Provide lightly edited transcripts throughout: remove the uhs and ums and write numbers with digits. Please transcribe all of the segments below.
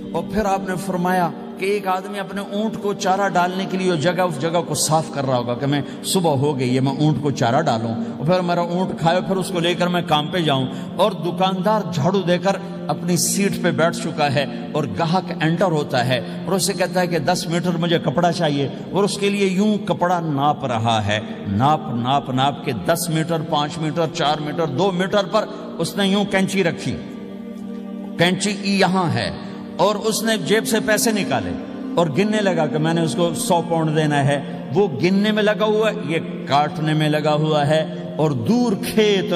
اور پھر آپ نے فرمایا کہ ایک آدمی اپنے اونٹ کو چارہ ڈالنے کے لیے اس جگہ کو صاف کر رہا ہوگا کہ میں صبح ہو گئی ہے، میں اونٹ کو چارہ ڈالوں اور پھر میرا اونٹ کھائے، پھر اس کو لے کر میں کام پہ جاؤں، اور دکاندار جھاڑو دے کر اپنی سیٹ پہ بیٹھ چکا ہے اور گاہک انٹر ہوتا ہے اور اسے کہتا ہے کہ 10 میٹر مجھے کپڑا چاہیے، اور اس کے لیے یوں کپڑا ناپ رہا ہے، ناپ کے 10 میٹر 5 میٹر 4 میٹر 2 میٹر پر اس نے یوں کینچی رکھی، کینچی یہاں ہے، اور اس نے جیب سے پیسے نکالے اور گننے لگا کہ میں نے اس کو 100 پاؤنڈ دینا ہے، وہ گننے میں لگا ہوا ہے، یہ کاٹنے میں لگا ہوا ہے، اور دور کھیت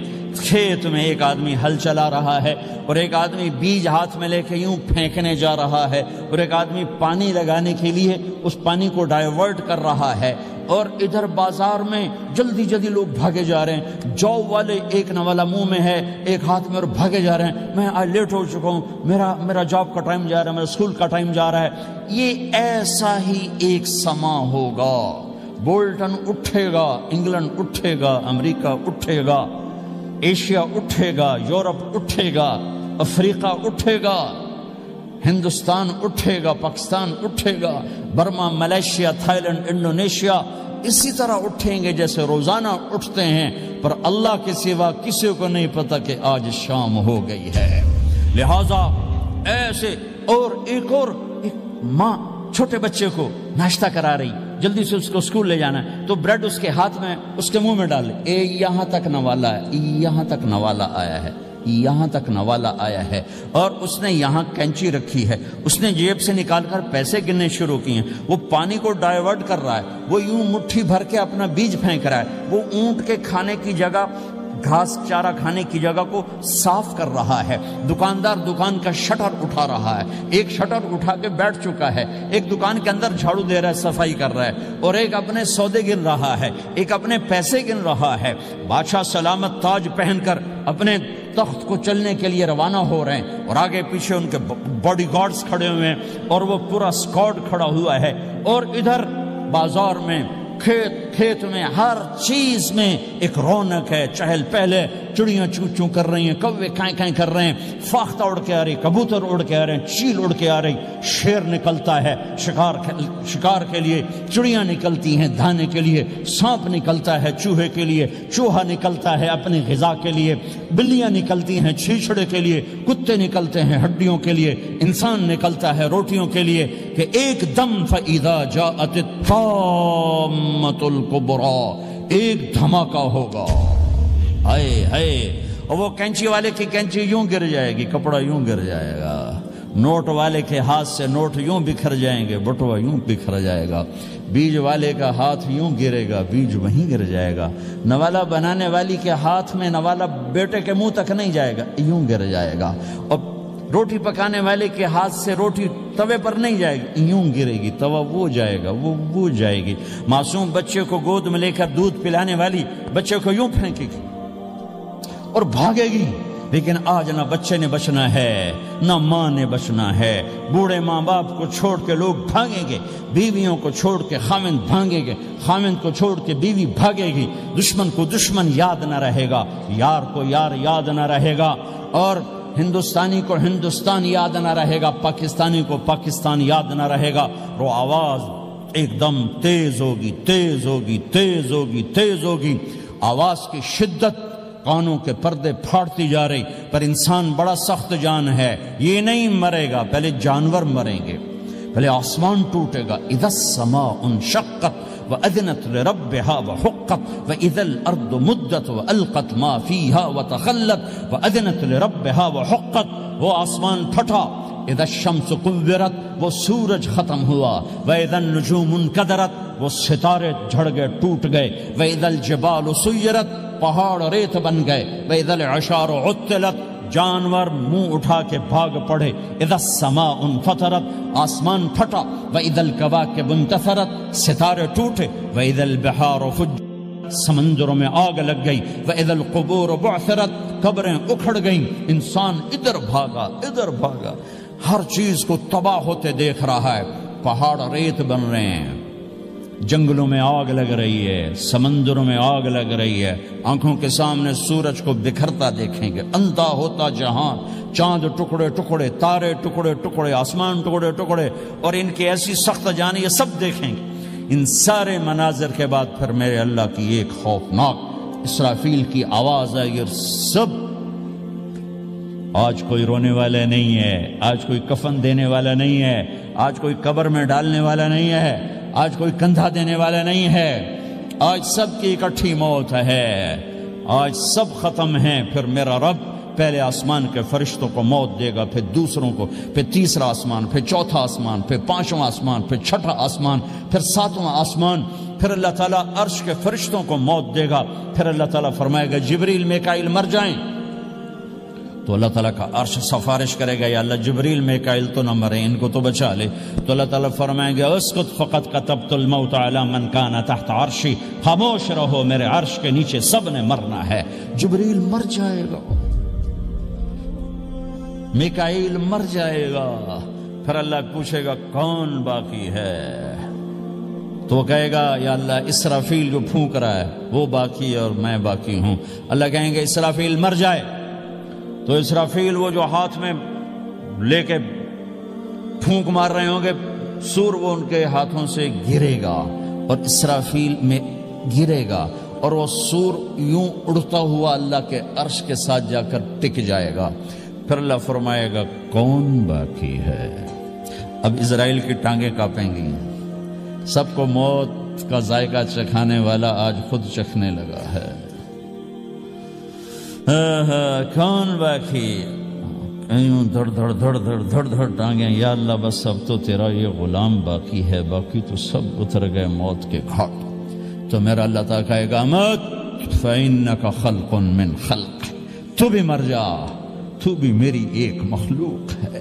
میں ایک آدمی ہل چلا رہا ہے، اور ایک آدمی بیج ہاتھ میں لے کے یوں پھینکنے جا رہا ہے، اور ایک آدمی پانی لگانے کے لیے اس پانی کو ڈائیورٹ کر رہا ہے، اور ادھر بازار میں جلدی لوگ بھاگے جا رہے ہیں، جو والے ایک نوالا منہ میں ہے ایک ہاتھ میں، اور بھاگے جا رہے ہیں، میں آج لیٹ ہو چکا ہوں، میرا جاب کا ٹائم جا رہا ہے، میرا اسکول کا ٹائم جا رہا ہے۔ یہ ایسا ہی ایک سما ہوگا، بولٹن اٹھے گا، انگلینڈ اٹھے گا، امریکہ اٹھے گا، ایشیا اٹھے گا، یورپ اٹھے گا، افریقہ اٹھے گا، ہندوستان اٹھے گا، پاکستان اٹھے گا، Burma, Malaysia, Thailand, Indonesia اسی طرح اٹھیں گے جیسے روزانہ اٹھتے ہیں، پر اللہ کے سوا کسی کو نہیں پتا کہ آج شام ہو گئی ہے۔ لہذا ایسے ایک ماں چھوٹے بچے کو ناشتہ کرا رہی، جلدی سے اس کو اسکول لے جانا ہے، تو بریڈ اس کے ہاتھ میں اس کے منہ میں ڈال لے، یہاں تک نوالا ہے، یہاں تک نوالا آیا ہے، یہاں تک نوالا آیا ہے، اور اس نے یہاں کینچی رکھی ہے، اس نے جیب سے نکال کر پیسے گننے شروع کیے ہیں، وہ پانی کو ڈائیورٹ کر رہا ہے، وہ یوں مٹھی بھر کے اپنا بیج پھینک رہا ہے، وہ اونٹ کے کھانے کی جگہ، گھاس چارہ کھانے کی جگہ کو صاف کر رہا ہے، دکاندار دکان کا شٹر اٹھا رہا ہے، ایک شٹر اٹھا کے بیٹھ چکا ہے، ایک دکان کے اندر جھاڑو دے رہا ہے، صفائی کر رہا ہے، اور ایک اپنے سودے گن رہا ہے، ایک اپنے پیسے گن رہا ہے۔ بادشاہ سلامت تاج پہن کر اپنے تخت کو چلنے کے لیے روانہ ہو رہے ہیں، اور آگے پیچھے ان کے باڈی گارڈز کھڑے ہوئے ہیں، اور وہ پورا اسکواڈ کھڑا ہوا ہے، اور ادھر بازار میں، کھیت میں، ہر چیز میں ایک رونق ہے، چہل پہلے، چڑیاں چوں چوں کر رہی ہیں، کوے کائیں کائیں کر رہے ہیں، فاختہ اڑ کے آ رہی، کبوتر اڑ کے آ رہے ہیں، چیل اڑ کے آ رہی، شیر نکلتا ہے شکار کے لیے، چڑیاں نکلتی ہیں دھانے کے لیے، سانپ نکلتا ہے چوہے کے لیے، چوہا نکلتا ہے اپنی غذا کے لیے، بلیاں نکلتی ہیں چھیچڑے کے لیے، کتے نکلتے ہیں ہڈیوں کے لیے، انسان نکلتا ہے روٹیوں کے لیے، کہ ایک دم فَإِذَا جَاءَتِ الطَّامَّةُ الْكُبْرَى، ایک دھماکہ ہوگا، اور وہ کینچی والے کی کینچی یوں گر جائے گی، کپڑا یوں گر جائے گا، نوٹ والے کے ہاتھ سے نوٹ یوں بکھر جائیں گے، بٹوا یوں بکھر جائے گا، بیج والے کا ہاتھ یوں گرے گا، بیج وہیں گر جائے گا، نوالا بنانے والی کے ہاتھ میں نوالا بیٹے کے منہ تک نہیں جائے گا، یوں گر جائے گا، اور روٹی پکانے والے کے ہاتھ سے روٹی توے پر نہیں جائے گی، یوں گرے گی، توا وہ جائے گا، وہ جائے گی، معصوم بچے کو گود میں لے کر دودھ پلانے والی بچے کو یوں پھینکے گی اور بھاگے گی، لیکن آج نہ بچے نے بچنا ہے، نہ ماں نے بچنا ہے، بوڑھے ماں باپ کو چھوڑ کے لوگ بھاگیں گے، بیویوں کو چھوڑ کے خامند بھاگیں گے، خامند کو چھوڑ کے بیوی بھاگے گی، دشمن کو دشمن یاد نہ رہے گا، یار کو یار یاد نہ رہے گا، اور ہندوستانی کو ہندوستان یاد نہ رہے گا، پاکستانی کو پاکستان یاد نہ رہے گا، وہ آواز ایک دم تیز ہوگی، تیز ہوگی، تیز ہوگی، تیز ہوگی، آواز کی شدت کانوں کے پردے پھاڑتی جا رہی، پر انسان بڑا سخت جان ہے، یہ نہیں مرے گا، پہلے جانور مریں گے، پہلے آسمان ٹوٹے گا، اذا السماء انشقت وَأَذِنَتْ لِرَبِّهَا وَحُقَّتْ وَإِذَا الْأَرْضُ مُدَّتْ وَأَلْقَتْ مَا فِيهَا وَتَخَلَّتْ وَأَذِنَتْ لِرَبِّهَا وَحُقَّتْ، وہ آسمان پھٹا، اذا الشمس قُوِّرَتْ، وہ سورج ختم ہوا، وَإِذَا النُّجُومُ انْكَدَرَتْ، وہ ستارے جھڑ گئے، ٹوٹ گئے، وَإِذَا الْجِبَالُ سُيِّرَتْ، پہاڑ ریت بن گئے، وَإِذَا الْعِشَارُ عُطِّلَتْ، جانور منہ اٹھا کے بھاگ پڑے، اذا السماء انفطرت، آسمان پھٹا، وَإِذَا الْكَوَاكِبُ انتثرت، ستارے ٹوٹے، وَإِذَا الْبِحَارُ فُجِّرَتْ، سمندروں میں آگ لگ گئی، وَإِذَا الْقُبُورُ بُعْثِرَتْ، قبریں اکھڑ گئیں، انسان ادھر بھاگا ادھر بھاگا، ہر چیز کو تباہ ہوتے دیکھ رہا ہے، پہاڑ ریت بن رہے ہیں، جنگلوں میں آگ لگ رہی ہے، سمندروں میں آگ لگ رہی ہے، آنکھوں کے سامنے سورج کو بکھرتا دیکھیں گے، اندھا ہوتا جہاں، چاند ٹکڑے ٹکڑے، تارے ٹکڑے ٹکڑے، آسمان ٹکڑے ٹکڑے، اور ان کی ایسی سخت جانی، یہ سب دیکھیں گے۔ ان سارے مناظر کے بعد پھر میرے اللہ کی ایک خوفناک اسرافیل کی آواز آئی، اور سب، آج کوئی رونے والا نہیں ہے، آج کوئی کفن دینے والا نہیں ہے، آج کوئی قبر میں ڈالنے والا نہیں ہے، آج کوئی کندھا دینے والا نہیں ہے، آج سب کی اکٹھی موت ہے، آج سب ختم ہیں۔ پھر میرا رب پہلے آسمان کے فرشتوں کو موت دے گا، پھر دوسروں کو، پھر تیسرا آسمان، پھر چوتھا آسمان، پھر پانچواں آسمان، پھر چھٹا آسمان، پھر ساتواں آسمان، پھر اللہ تعالیٰ عرش کے فرشتوں کو موت دے گا۔ پھر اللہ تعالیٰ فرمائے گا جبریل میکائیل مر جائیں، تو اللہ تعالیٰ کا عرش سفارش کرے گا، یا اللہ جبریل میکائیل تو نہ مرے، ان کو تو بچا لے۔ تو اللہ تعالیٰ فرمائیں گے اسکت فقط کتبت الموت علی من کان تحت عرشی، خاموش رہو، میرے عرش کے نیچے سب نے مرنا ہے۔ جبریل مر جائے گا، میکائیل مر جائے گا، پھر اللہ پوچھے گا کون باقی ہے؟ تو وہ کہے گا یا اللہ اسرافیل جو پھونک رہا ہے وہ باقی ہے اور میں باقی ہوں۔ اللہ کہیں گے اسرافیل مر جائے، تو اسرافیل وہ جو ہاتھ میں لے کے پھونک مار رہے ہوں گے سور، وہ ان کے ہاتھوں سے گرے گا اور اسرافیل میں گرے گا، اور وہ سور یوں اڑتا ہوا اللہ کے عرش کے ساتھ جا کر ٹک جائے گا۔ پھر اللہ فرمائے گا کون باقی ہے؟ اب اسرائیل کی ٹانگیں کانپیں گی، سب کو موت کا ذائقہ چکھانے والا آج خود چکھنے لگا ہے۔ کون باقی؟ دھڑ دھڑ دھڑ دھڑ دھڑ دھڑ ٹانگیں، یا اللہ بس اب تو تیرا یہ غلام باقی ہے، باقی تو سب اتر گئے موت کے گھاٹ۔ تو میرا اللہ تعالیٰ کہے گا مت فَإِنَّكَ خَلْقٌ مِّن خَلْقِ، تو بھی مر جا، تو بھی میری ایک مخلوق ہے۔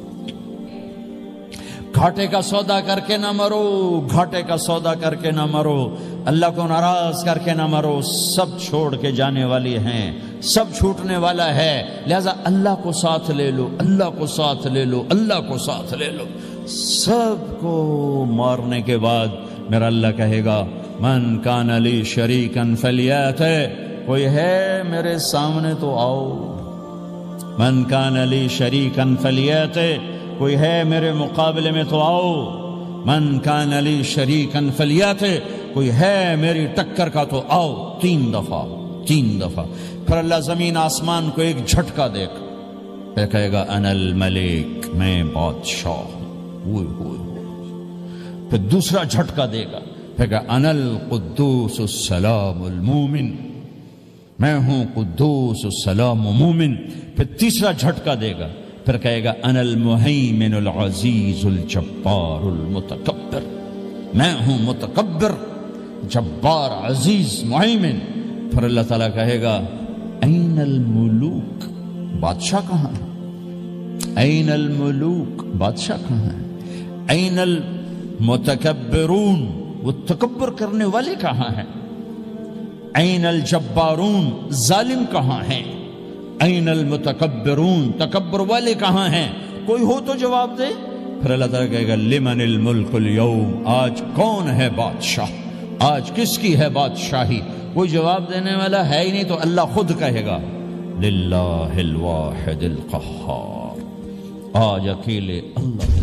گھاٹے کا سودا کر کے نہ مرو، گھاٹے کا سودا کر کے نہ مرو، اللہ کو ناراض کر کے نہ مرو، سب چھوڑ کے جانے والی ہیں، سب چھوٹنے والا ہے، لہذا اللہ کو ساتھ لے لو، اللہ کو ساتھ لے لو، اللہ کو ساتھ لے لو۔ سب کو مارنے کے بعد میرا اللہ کہے گا من کان لی شریکن فلیات، کوئی ہے میرے سامنے تو آؤ، من کان لی شریکن فلیات، کوئی ہے میرے مقابلے میں تو آؤ، من کان لی شریکن فلیات، کوئی ہے میری ٹکر کا تو آؤ۔ تین دفعہ پھر اللہ زمین آسمان کو ایک جھٹکا دے گا، پھر کہے گا انا الملک، میں بادشاہ ہوں۔ پھر دوسرا جھٹکا دے گا، پھر کہا انا القدوس السلام المومن، میں ہوں قدوس السلام مومن۔ پھر تیسرا جھٹکا دے گا، پھر کہے گا انا المہیمن العزیز الجبار المتکبر، میں ہوں متکبر، جبار، عزیز، مہیمن۔ پھر اللہ تعالیٰ کہے گا این الملوک، بادشاہ کہاں ہے؟ این الملوک، بادشاہ کہاں ہے؟ این المتکبرون، وہ تکبر کرنے والے کہاں ہیں؟ این الجبارون، ظالم کہاں ہیں؟ این المتکبرون، تکبر والے کہاں ہیں؟ کوئی ہو تو جواب دے۔ پھر اللہ تعالیٰ کہے گا لمن الملک اليوم، آج کون ہے بادشاہ، آج کس کی ہے بادشاہی؟ کوئی جواب دینے والا ہے ہی نہیں، تو اللہ خود کہے گا للہ الواحد القہار، آج اکیلے اللہ